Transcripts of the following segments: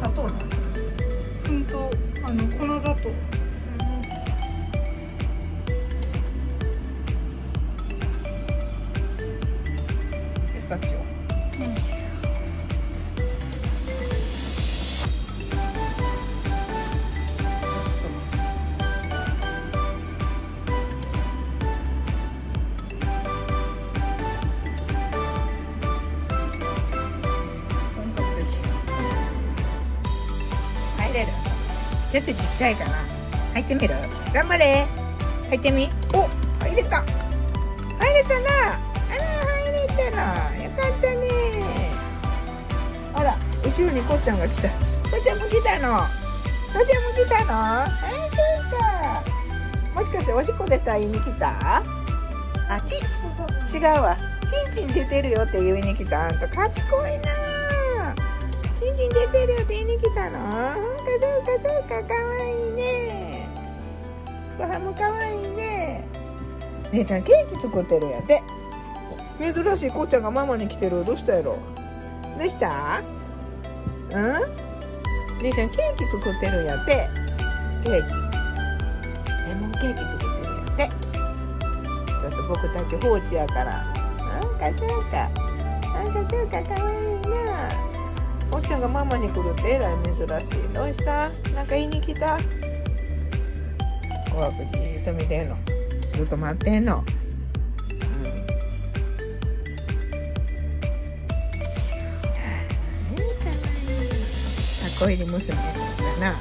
砂糖なんですか？ 粉糖、粉砂糖。 ピスタチオ。入れる？ちょっとちっちゃいかな。入ってみる？頑張れ。入ってみ。お、入れた。入れたな。あら、入れたな。よかったね。あら、後ろにこっちゃんが来た。こっちゃんも来たの。こっちゃんも来たの。あ、そうか。もしかしておしっこ出た言いに来た？あ、違うわ。チンチン出てるよって言いに来た。あんた賢いな。チンチン出てるよって言いに来たの？そうか、かわいいね。ご飯もかわいいね。姉ちゃんケーキ作ってるやで。珍しいこっちゃんがママに来てる。どうしたやろ？どうした？姉ちゃんケーキ作ってるんやって。ケーキ。レモンケーキ作ってるんやって。ちょっと僕たち放置やから。そうか、かわいいな。おっちゃんがママに来るってえらい珍しい。どうした？なんか言いに来た？怖くじーっと見てんの。ずっと待ってんの。箱入り娘だな。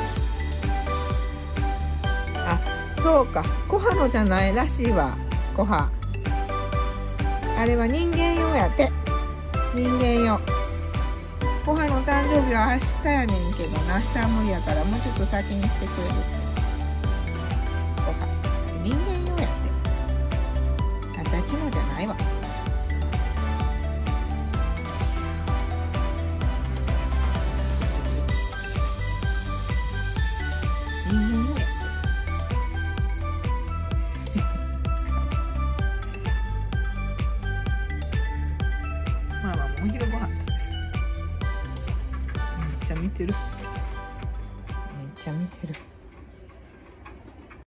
あ、そうか。コハのじゃないらしいわ。コハ。あれは人間用やって。人間用。コハの誕生日は明日やねんけどな。明日は無理やからもうちょっと先にしてくれる。コハ。人間用やって。あたちのじゃないわ。人間用やって。ママもお昼ご飯。めっちゃ見てる。めっちゃ見てる。